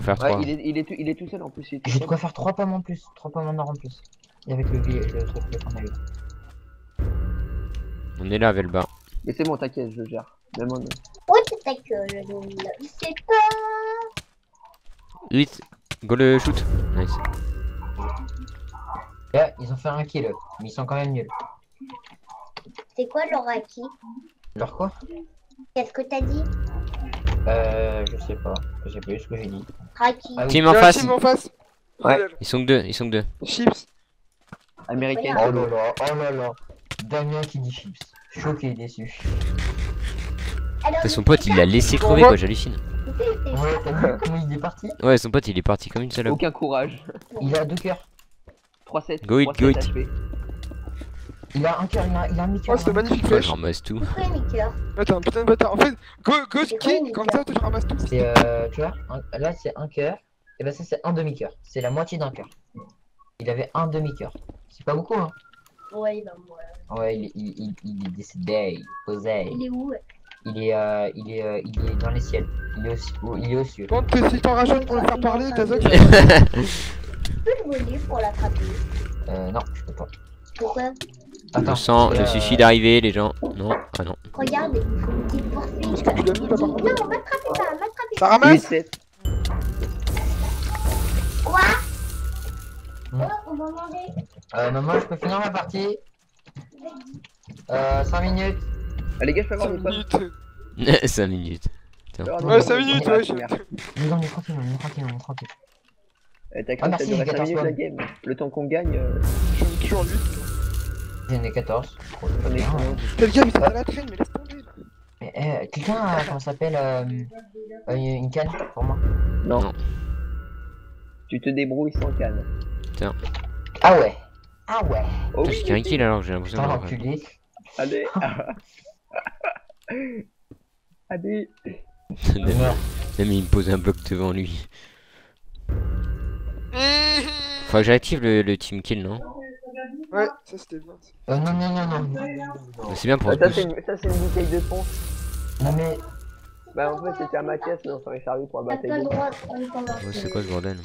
faire Ouais, 3. il est tout seul en plus. Il est tout J'ai de seul. quoi faire 3 pommes en plus. 3 pommes en or en plus. Et avec le truc qu'on a eu. On est là, Velba. Mais c'est bon, t'inquiète, je le gère. Même en... Oh, c'est ta gueule, je sais pas. 8. Go le shoot. Nice. Là, ils ont fait un kill, mais ils sont quand même nuls. C'est quoi leur acquis? Leur quoi? Qu'est-ce que t'as dit? Je sais pas. Je sais plus ce que j'ai dit. Raki. Ah oui. Team Il y en a un face. team en face. Ouais. Ils sont que 2. Ils sont que 2. Chips. Américaine. Oh là là, oh là là. Damien qui dit chips. Choqué et déçu. Alors, Son pote, il l'a laissé crever, quoi, j'hallucine. Ouais, t'as vu comment il est parti? Ouais, son pote, il est parti comme une salope. Aucun courage. Il a 2 cœurs. 3-7. Go it, 3-7 go it. HP. Il a un cœur, il a un demi-cœur. Oh, c'était magnifique Ouais, flèche. je ramasse tout. pourquoi mes cœurs? Ouais, t'es un putain de bâtard. En fait, go C'est quoi, ski, comme ça, tu ramasses tout. C'est tu vois, là c'est un cœur. Et ben ça c'est un demi-cœur. C'est la moitié d'un cœur. Il avait un demi-cœur. C'est pas beaucoup hein. Ouais, bah moi. Ouais, il est décédé, posé. Il est où? Il est dans les ciels. Il est aux cieux. Quand si t'en rajoutes pour le faire parler, Kazak. Tu peux le voler pour l'attraper. Non, je peux pas. Pourquoi? Je sens le suicide arriver, les gens. Non, ah non. Regarde, il faut une petite poursuite. Tu l'as mis là par contre. Non, m'attrapez pas, m'attrapez Ça pas. ramasse. 8-7. Quoi? Mm. Oh, on va manger. Maman, je peux finir ma partie. 5 minutes. Ah, les gars, je peux avoir 5 une pomme. minutes. 5 minutes. Ouais, 5 minutes, ouais. Non, on est tranquille, on est tranquille, on est tranquille. T'as Ah, cru que ça merci, durait j'ai 5 minutes 14 la game. Le temps qu'on gagne, J'en ai toujours 8. J'en ai 14. on est Bien, con. ouais. Quel gars, mais t'as la traîne, mais laisse tomber. Mais, quelqu'un a, comment ça s'appelle, une canne pour moi? Non. Non. Tu te débrouilles sans canne. Ah ouais. Ah ouais. Oh Putain, j'ai qu'un kill alors que j'ai l'impression Putain, d'avoir. l'enculé. Allez. Allez. Même il me pose un bloc devant lui. Faut que j'active le team kill, non? Ouais, ça c'était bien. Non, non, non, non. C'est bien pour se Ça, booster. c'est une bouteille de fond. Non, mais. Bah, en fait, c'était à Mathias, mais on s'en est servi pour la T'as bataille pas le de droit de prendre Ouais, c'est quoi ce bordel?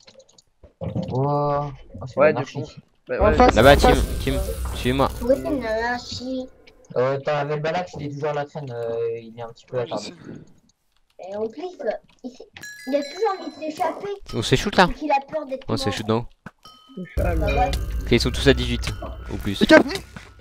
Oh, c'est Ouais, l'anarchie. Bah, En ouais, face. Là-bas, Tim, suivez-moi. Oui, c'est une anarchie. T'as Velbalax, il est toujours à la traîne, il est un petit peu Je attardé. sais. Et en plus, il a toujours envie de s'échapper. On se shoot là? Parce qu'il a peur d'être On se mort. shoot dans. Charles, Bah ouais. Ok, ils sont tous à 18 ou plus. Les cap,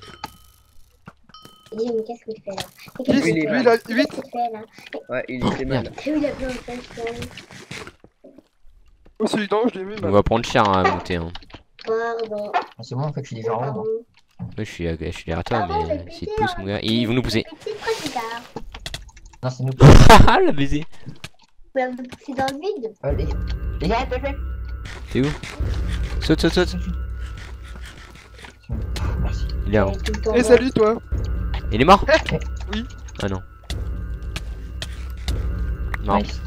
Il dit, mais qu'est-ce que tu fais là? Mais lui, qu'est-ce que il est tu mal. il a fais 8. Qu'est-ce que tu fais là? Ouais, il était mal. Merde. Il a plein de pression. Oh, celui d'en haut, je l'ai mis. On mal. va prendre cher à monter. Hein. Pardon. Ah, c'est bon, en fait, je suis déjà en haut. Pardon. moi. Moi, je suis derrière toi, Pardon, mais j'ai s'ils te pété, poussent, mon gars. Ils vont nous pousser. Petit président. Non, c'est nous. Ah, la baiser. Vous pouvez me pousser dans le vide. Les gars, attends, T'es où? Saute, saute, saute. merci. Il est là. Tout le temps Et mort. salut toi. Il est mort? Oui. Ah non. Non. Nice.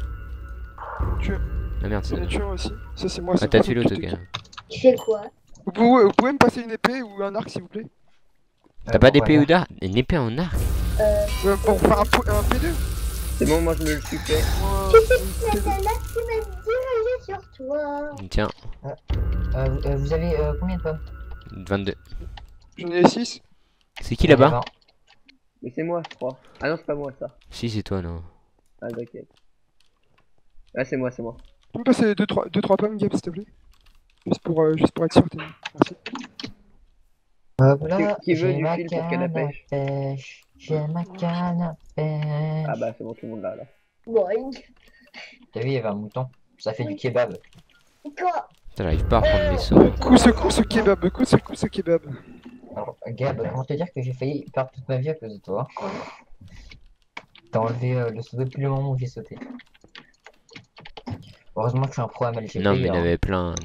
Ah merde, c'est J'en ai tué un aussi. Ça c'est moi. Ah, c'est t'as moi, tué faut l'autre, que tu ok. Tu fais quoi? Vous pouvez me passer une épée ou un arc s'il vous plaît? T'as pas d'épée ou d'arc? Une épée en arc? Pour faire un P2. C'est bon, moi je me le suis fait. C'est là qui m'a dirigé sur toi. Tiens, Vous avez combien de pommes? 22. J'en ai 6. C'est qui là-bas? Mais c'est moi, je crois. Ah non, c'est pas moi ça. Si, c'est toi, non. Ah, t'inquiète. Ah, c'est moi, c'est moi. Tu peux me passer 2-3 pommes, Gab, s'il te plaît? Juste pour être sûr. Merci. Hop là, Qui veut j'ai du ma fil pour qu'elle canne à pêche? pêche. J'ai ma canne à pêche. Ah bah, c'est bon, tout le monde là. Boing. T'as vu, il y avait un mouton. Ça fait du kebab. Quoi? Putain, j'arrive pas à prendre mes sons. Coup ce kebab, coup ce kebab. Alors, Gab, comment te dire que j'ai failli perdre toute ma vie à cause de toi? T'as enlevé le saut depuis le moment où j'ai sauté. Heureusement que je suis un pro MLG. Non, mais il y en avait plein.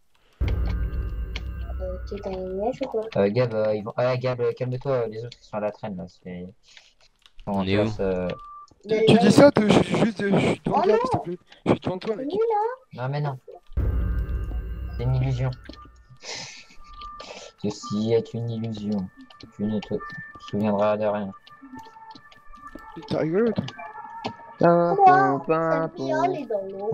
Tu t'as une mèche ou quoi? Gab, ils vont... Ah, Gab, calme-toi, les autres ils sont à la traîne là. On est où? Tu dis ça, je suis devant toi, s'il te plaît. Je suis devant toi, mec. Nul, hein? Non mais non. C'est une illusion. Ceci est une illusion. Tu ne te souviendras de rien. T'as rigolé, toi. Pimpon, Ça pimpon. piole et dans l'eau.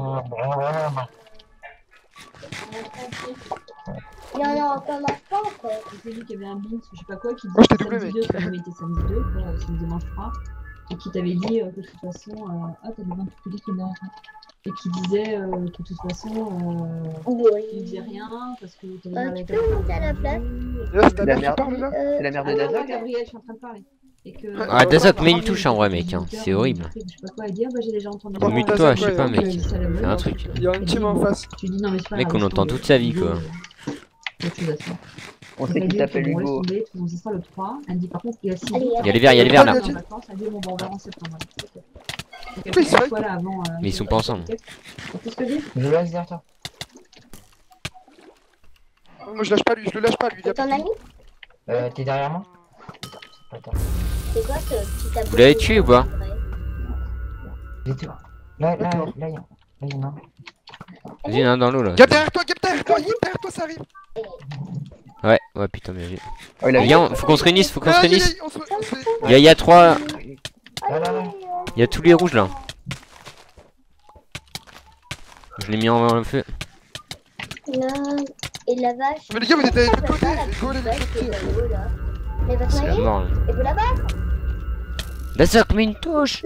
Il y en a encore pas encore. J'ai vu qu'il y avait un Binks, je sais pas quoi, qui Moi, je disait t'ai doublé, samedi mec. 2, comme il était samedi 2, quoi, samedi dimanche 3, et qui t'avait dit que de toute façon. Ah, t'as des gens qui disent qu'il est derrière toi. Et qui disait que de toute façon, il faisait rien parce que t'avais Bah, l'air tu d'être peux monter à la place. Et là, c'est ta La mère qui merde. parle là? C'est la mère de Ah non, non, Dazok. Gabriel, je suis en train de parler. Et que, Ah, Dazok, mets une apparemment, touche il en vrai, était mec, hein. 18 heures, C'est horrible. Je sais pas quoi, il dit, ah bah j'ai déjà entendu. Bon, Mute-toi, Dazok, je sais ouais, pas, ok. mec. Fais un truc. Il y a un team en face. Tu dis non, mais c'est pas Mec, grave, on laisse entend tomber. toute sa vie, Hugo, quoi. autre chose à faire. On Donc, sait elle qu'il dit, s'appelle ok, bon, laisse Hugo. tomber, on sera le 3. Elle me dit par contre, il y a 6 Allez, Il y a les verts, il y a les verts là. en vacances, elle dit bon, bah, on va en septembre. Ok. Donc, elle Oui, fait c'est vrai. soit là avant. Mais ils sont pas ensemble. Qu'est-ce que je dis? Je laisse derrière toi. Moi, je lâche pas lui, je le lâche pas lui. C'est ton ami? T'es derrière moi? Attends. C'est quoi ce petit tableau? Vous l'avez tué ou pas? J'ai tout. Là, il y en a un. Vas-y, il y en a un dans l'eau là. Gap derrière toi, ça arrive. Ouais, ouais, putain, bien vu. Oh, il a Viens, faut qu'on se réunisse, faut qu'on se Aïe, aïe, réunisse. aïe, on se fait- Il y a 3. Là. Il y a tous les rouges là. Je l'ai mis en feu. Là. Et la vache. Mais les gars, vous êtes avec le côté. La Les gars, les vache qui est côté. dans l'eau, là. Elle va se C'est la noyer? mort là. Et vous la battre? Dazok, mets une touche.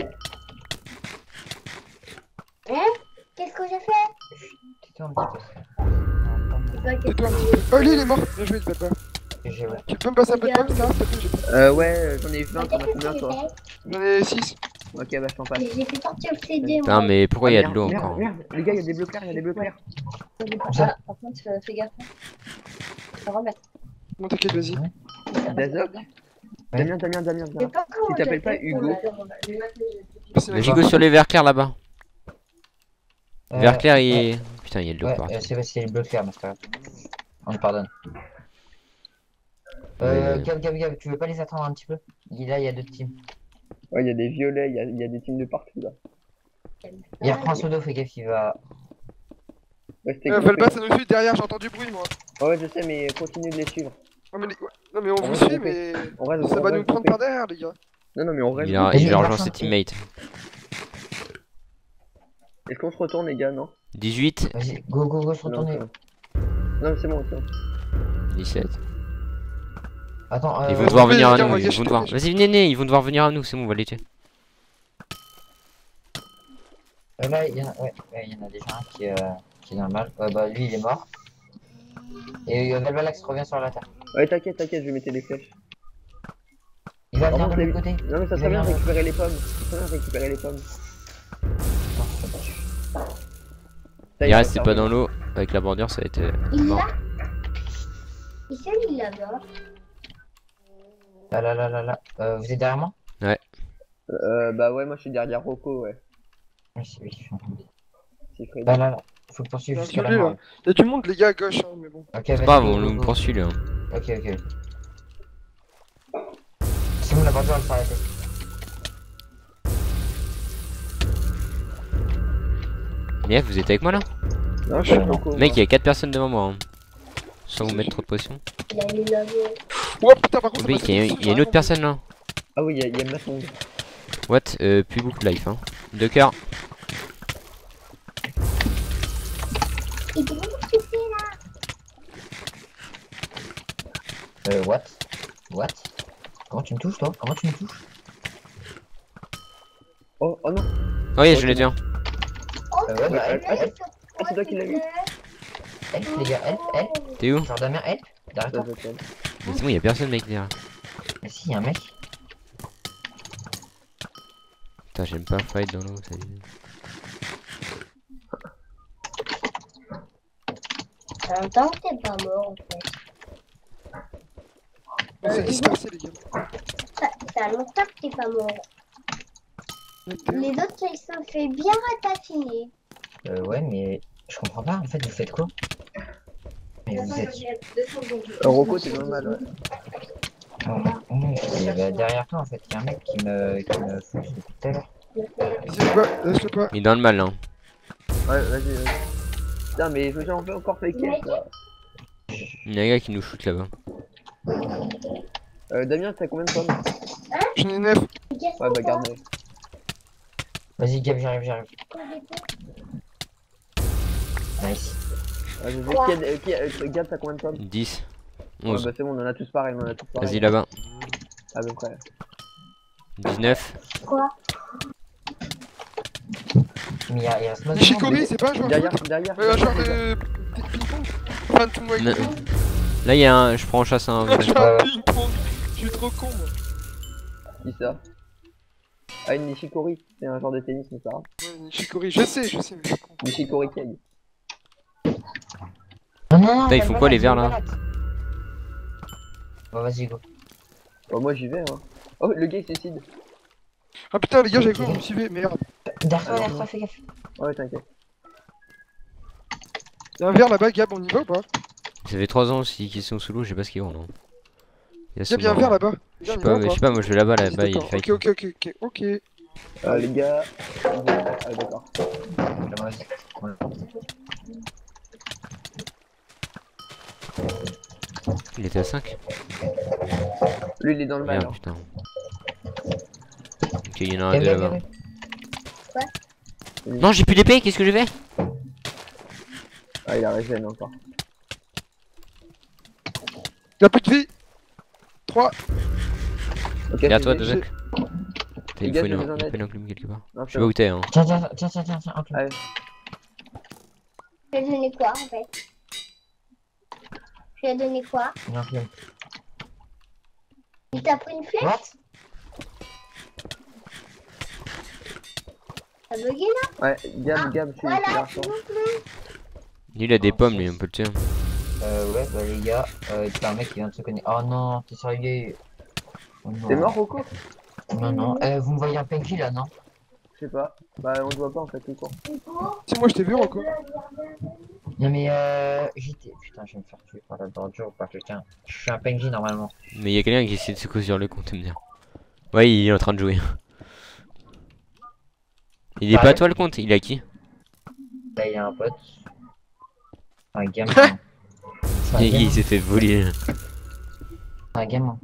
Qu'est-ce que j'ai fait? Tais-toi un petit C'est pas que Tais-toi un petit peu. Oh, lui, il est mort. Bien joué, le papa. peu. J'ai ouais. Tu peux me passer un peu de Regarde, temps, s'il te plaît, j'ai pas- Ouais, j'en ai 20, t'en as combien toi? J'en ai 6. Ok, bah je t'en passe. J'ai fait sortir le CD, Putain, moi. mais pourquoi il y a de Merde, l'eau merde, encore? merde. Les gars, il y a des bleus clairs, il y a des bleus clairs. Ah, par contre, fais gaffe. Je vais remettre. Bon, t'inquiète, vas-y. Dazok. Damien. Je sais pas comment Tu t'appelles j'ai pas fait pour Hugo? C'est Vas-y, go sur les verts clairs là-bas. Vert clair, il ouais. est. Putain, il y a de l'eau Ouais, partout. c'est le bleu clair, mais c'est pas grave. On le pardonne. Ouais. Gab, tu veux pas les attendre un petit peu? Là, il y a 2 teams. Ouais, il y a des violets, il y a des teams de partout là. Il reprend son dos, fais gaffe, il va. Ouais, c'était Valba, ça nous suit derrière, j'entends du bruit, moi. Ouais, je sais, mais continue de les suivre. Non, mais, non, mais on vous reste suit, groupé. mais On reste, ça on va reste nous prendre groupé. par derrière, les gars. Non, mais on reste. Il a groupé. rejoint ses teammates. Est-ce qu'on se retourne, les gars, non? 18, Vas-y, go, se Non, retourner. non, c'est bon, c'est bon. 17. Attends, Ils vont devoir venir à les gars, nous, on va ils gâcher vont le devoir. piège. Vas-y, venez, ils vont devoir venir à nous, c'est bon, on va les tuer. là, il y en a, il y en a déjà un qui est dans le mal. Ouais, bah, lui, il est mort. Et Valvalax revient sur la terre. Ouais, t'inquiète, je vais mettre des flèches. Il va venir Remonte de les- l'autre côté. Non, mais ça serait bien de récupérer les pommes. Ça serait bien de récupérer les pommes. Ça, Il va reste, c'est faire pas bien. dans l'eau. Avec la bordure, ça a été Il mort. l'a? Il sait, il l'a là. Là. Vous êtes derrière moi? Bah ouais, moi je suis derrière Rocco, ouais. Oui, oui, je suis en train de- C'est Freddy. Là. Faut que poursuivre Non, jusqu'à la celui, mort. là. Il y a du monde, les gars, à gauche, hein, mais bon. Ok, C'est vas-y, pas grave, go, on go, nous go. poursuit là. Ok. C'est bon, la bordure, elle s'est arrêtée. Nief, vous êtes avec moi là? Non, je suis avec non. Rocco. Mec, il y a 4 personnes devant moi. Hein. Sans vous mettre trop de pression. Il a mis la Oh putain, par contre, Oui, ça il y a une autre personne là. Ah oui, il y a Masson. What? Plus beaucoup de life, hein. 2 cœurs. Il est où que c'est là? What? Comment tu me touches, toi? Comment tu me touches? Oh non. Oh, yeah, je l'ai tué un. Oh, Ouais, bah, Ah, help, c'est toi qui l'as mis. les gars, help. T'es où? Genre Damien, help. Derrière toi. Mais c'est bon, y a personne, mec, derrière. Mais si, y a un mec. Putain, j'aime pas fight dans l'eau, ça y est. En même temps, t'es pas mort en fait. On s'est dispersé, les gars. Ça fait longtemps que t'es pas mort. Les autres, ils se sont fait bien ratafiner. Ouais, mais je comprends pas, en fait, vous faites quoi? Mais vous êtes. Rocco, t'es dans le mal, ouais. Et bah, derrière toi, en fait, y a un mec qui me fout depuis tout à l'heure. Laisse-le pas. Il est dans le mal, hein. Ouais, vas-y. Putain, mais j'en fais encore fake là. Il y a un gars qui nous shoot là-bas. Damien, t'as combien de pommes? J'en ai 9. Ouais, bah garde. Vas-y, Gab, j'arrive. Nice. Gab, t'as combien de pommes? 10. Ouais, 11. bah c'est bon, on en a tous pareil, Vas-y là-bas. À peu près. 19. Quoi? Mais il reste mal. Nishikori, c'est pas un joueur de Derrière, foot derrière. Un joueur de ping-pong. Enfin, tout le monde Non. avec le Là, il y a un. Je prends en chasse un. un joueur Ouais. de ping-pong. Je suis trop con, moi. Qui ça? Ah, une Nishikori. C'est un genre de tennis, mais ça va. Ouais, Nishikori, je sais, mais je suis con. Nishikori Keg. Non, Putain, ils font quoi, les verts, là? Bon, vas-y, go. Oh, moi j'y vais, hein. Oh, le gars il suicide. Ah putain, les gars, j'avais cru que vous me suivez, merde. Derrière toi, fais gaffe. Ouais, t'inquiète. Y'a un verre là-bas, Gab, on y va ou pas? Ça fait 3 ans aussi qu'ils sont sous l'eau, je sais pas ce qu'ils vont non. Gab, y'a un verre là-bas. Je sais pas, mais je sais pas, moi je vais là-bas, là-bas il D'accord, fight. ok. Les gars. Ah, d'accord. Vas-y. Il était à 5. Lui il est dans le mal. Merde, Hein. putain. Ok, il y en a un deux là-bas. Non, j'ai plus d'épée, qu'est-ce que j'ai fait? Ah, il a régène encore. Y'a plus de vie. 3. Ok, Et à c'est toi, fait. Dozak. Les Il gars, faut j'ai besoin d'aide. une enclume quelque part. Non, Je sais pas où t'es, hein. Tiens, ok. Allez. Je lui ai donné quoi en fait? Je lui ai donné quoi? Une enclume. Il t'a pris une flèche? What? T'as bugué là? Ouais, Gab, je suis Voilà, garçon. s'il vous plaît. Lui, il a des pommes, lui, on peut le tuer. Ouais, bah les gars, t'as un mec qui vient de se connaître. Oh non, t'es sérieux? Oh, non. T'es mort, Rocco? Non. Vous me voyez un PNJ là, non? Je sais pas. Bah, on se voit pas en fait, tout court. Si moi je t'ai vu, Rocco. Non mais j'étais... Putain, je vais me faire tuer par la bordure ou par quelqu'un. Je suis un PNJ normalement. Mais il y a quelqu'un qui essaie de se courir sur le compte, me dire. Ouais, il est en train de jouer. Il est Ah pas ouais. toi le compte, il est à qui? Là, il y a un pote. Un gamin. C'est un Il gamin. s'est fait voler. C'est un gamin.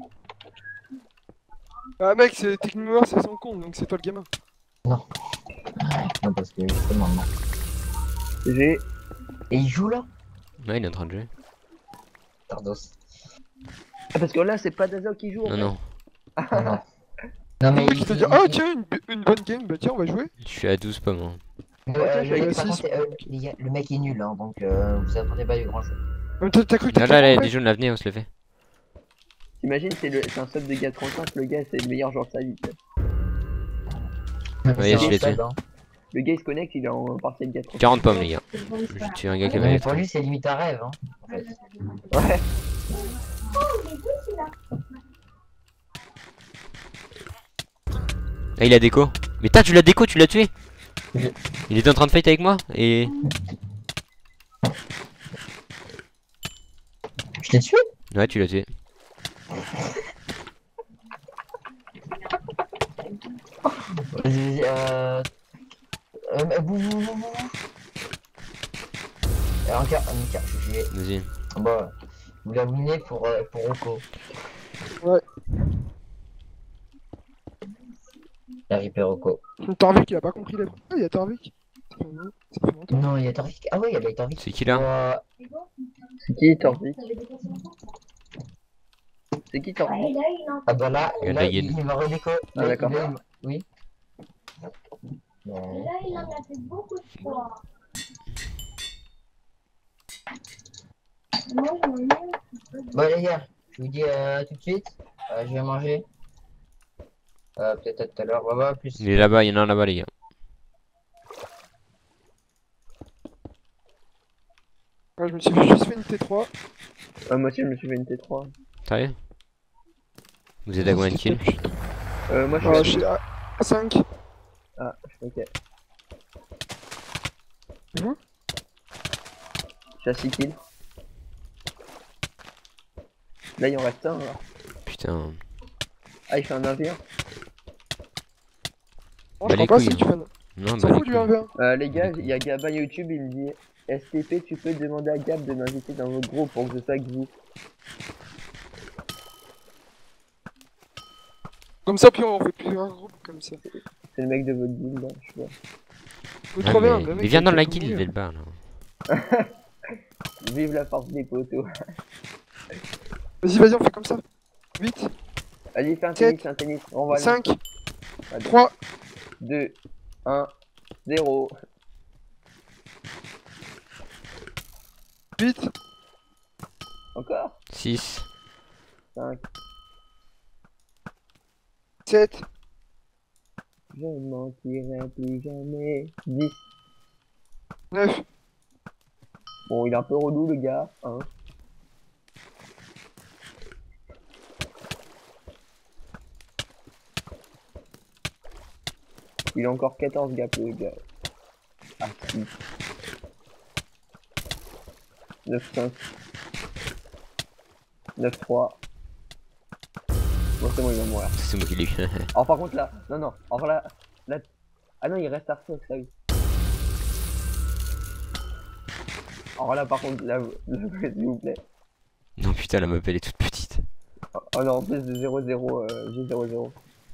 Ah mec, c'est techniquement c'est son compte, donc c'est toi le gamin. Non, parce que justement, non. J'ai. Et il joue là? Ouais, il est en train de jouer. Tardos. Ah, parce que là, c'est pas Dazo qui joue. en Non, fait. non, Non, non. Non mais Le mec qui te dit, ah tiens, une bonne game, bah tiens, on va jouer. je suis à 12 pommes. Hein. Par contre, les gars, le mec est nul, hein, donc vous attendez pas du grand chose. T'as cru que Là, t'as là, pas des jaunes, là, venez, on se le fait. T'imagines, c'est un sub de gars 35, le gars, c'est le meilleur joueur de sa vie. tu sais. Ouais, je l'ai tué. Le gars, il se connecte, il est en partiel gars 35. 40 pommes, les gars. J'ai tué un gars qui avait Mais les pour lui, c'est limite un rêve, hein. En fait. Ouais. Ah, il a déco. Mais tu l'as déco, tu l'as tué. Oui. Il était en train de fight avec moi et. Je t'ai tué? Ouais, tu l'as tué. Vas-y, bouh. Un cas, GG. Vas-y. Bon, vous la winez pour Rocco. Ouais. La Ripper Rocco. Tarvik, il a pas compris la. Ah, il y a Tarvik. Ça fait longtemps. Non, il y a Tarvik. Ah ouais, il y a Tarvik. C'est qui là? C'est qui Torvik? C'est qui Torvik? Ah bah là, Il y a de là la il hyène. va redéco. Ah, d'accord. Oui. Là, il en a fait beaucoup de fois. Moi, je m'en ai. Bon les gars, je vous dis tout de suite. Je vais manger. Peut-être à tout à l'heure. On va voir plus. Il est là-bas, il y en a un là-bas, les gars. Ouais, je me suis juste fait une T3. Moi aussi, je me suis fait une T3. Sérieux? Vous êtes à combien de kills? Moi, je Ah, suis je suis à 5. Ah, ok. Et vous? Je suis à 6 kills. Là, il en reste un. Là. Putain. Ah, il fait un 1v1. Non, Bah, je les crois pas, couilles, c'est que tu fais. Non, S'en bah, fout les du couilles. 1v1. Les gars, il y a Gaba YouTube, il me dit STP, tu peux demander à Gab de m'inviter dans votre groupe pour que je sois avec vous. Comme ça, puis on fait plusieurs groupes comme ça. C'est le mec de votre guilde, hein, je vois. Vous Ouais, trouvez un mais mec viens dans la qui est guilde, tout Velbar, là. Vive la force des poteaux. Vas-y, on fait comme ça. 8, Vas-y, fais un Sept, tennis, un tennis. On va aller. 5, Allez. 3, 2, 1, 0. 8, Encore 6. 5. 7, Je ne mentirai plus jamais. 10. 9, Bon, il est un peu relou, le gars. Hein. Il a encore 14 gap, le gars. Ah, si. 9, 5. 9, 3. Bon, c'est bon, il va mourir. C'est moi qui l'ai eu. Alors, par contre, là. Non, non. Alors là. Ah non, il reste Arceus, ça oui. Alors là, par contre, là, s'il vous plaît. Non, putain, la map elle est toute petite. Oh non, en plus de 0-0, j'ai 0-0.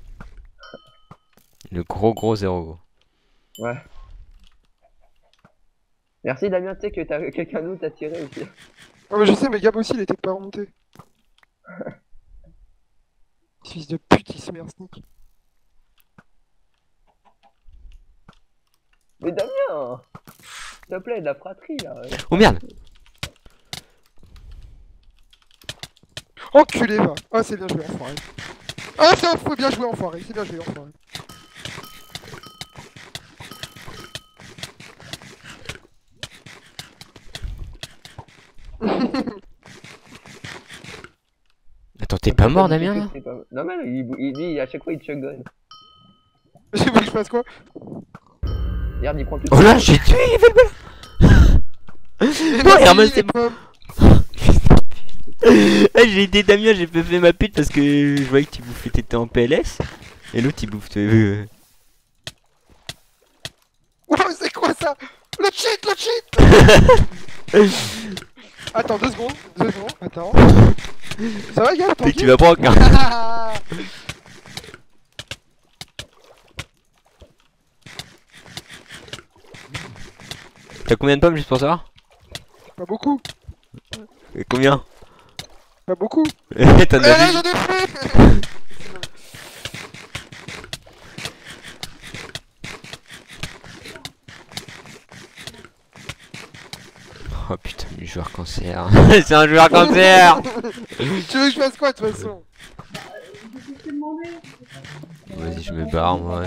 Le gros 0. Ouais. Merci Damien, tu sais que t'as quelqu'un d'autre t'a tiré aussi. Ah mais je sais, mais Gab aussi il était pas remonté. Fils de pute, il se met un sneak. Mais Damien, s'il te plaît, de la fratrie là. Oh merde! Enculé va. Ah c'est bien joué enfoiré. Ah c'est faut bien joué enfoiré, c'est bien joué enfoiré. Attends, t'es pas mort, Damien, là? Non mais il dit à chaque fois il te shotgun. Je veux que je fasse quoi? Regarde, il prend tout. Oh là, j'ai tué Velbar! Non, Herman, c'est bon! J'ai aidé Damien, j'ai fait ma pute parce que je voyais que tu bouffais, t'étais en PLS. Et l'autre il bouffe. Oh c'est quoi ça? Le cheat. Attends 2 secondes, attends. Ça va Gab? Dès que tu vas prendre un. T'as combien de pommes juste pour savoir? Pas beaucoup, Et combien? pas beaucoup. T'en là as vu? j'en ai fait. Oh putain, le joueur cancer. C'est un joueur cancer! Tu veux que je fasse quoi de toute façon? Vas-y, je me barre moi.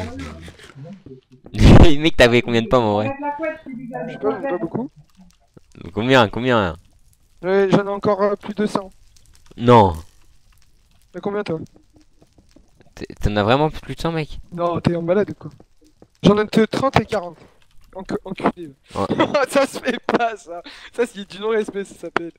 Mec, t'as fait combien de pommes en vrai? Je sais pas, j'en ai pas beaucoup. Combien? J'en ai encore plus de 100. Non. T'as combien toi? T'en as vraiment plus de 100 mec? Non, t'es en malade ou quoi? J'en ai entre 30 et 40. Enculé. Ouais. Ça se fait pas ça. Ça c'est du non-respect ça s'appelle.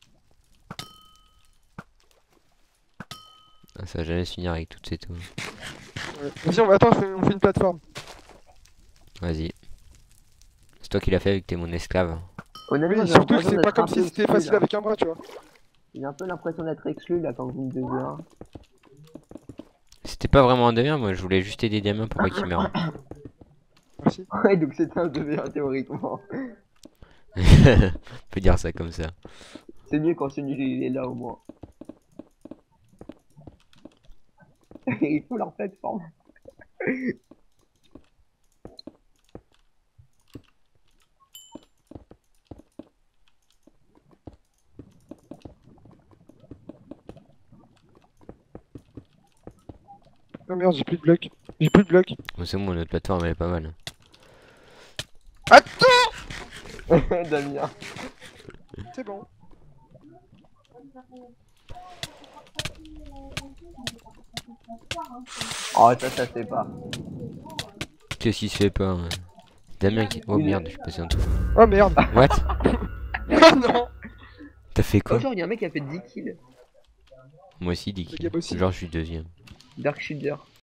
Ah, ça va jamais se finir avec toutes ces tours. Ouais. Vas-y, on fait une plateforme. Vas-y. C'est toi qui l'as fait avec que t'es mon esclave. Honnêtement, Oui, j'ai surtout que l'impression c'est pas d'être comme un si peu c'était exclu, facile là. avec un bras, tu vois. J'ai un peu l'impression d'être exclu là quand vous me devez un. C'était pas vraiment un délire, moi je voulais juste aider Damien pour pas qu'il meure. Merci. Ouais, donc c'était un 2v1 théoriquement. On peut dire ça comme ça. C'est mieux quand ce nul il est là au moins. Il faut leur plateforme. Oh merde, j'ai plus de blocs. J'ai plus de blocs. Bon, c'est bon, notre plateforme elle est pas mal. Attends! Damien. C'est bon. Oh, ça c'est pas. Qu'est-ce qui se fait pas hein? Damien qui. Oh merde, je suis passé en dessous. Oh merde. What? Oh non. T'as fait Oh, quoi? genre, il y a un mec qui a fait 10 kills. Moi aussi, Dick. Le Gab aussi. Genre, je suis deuxième. Dark Shielder.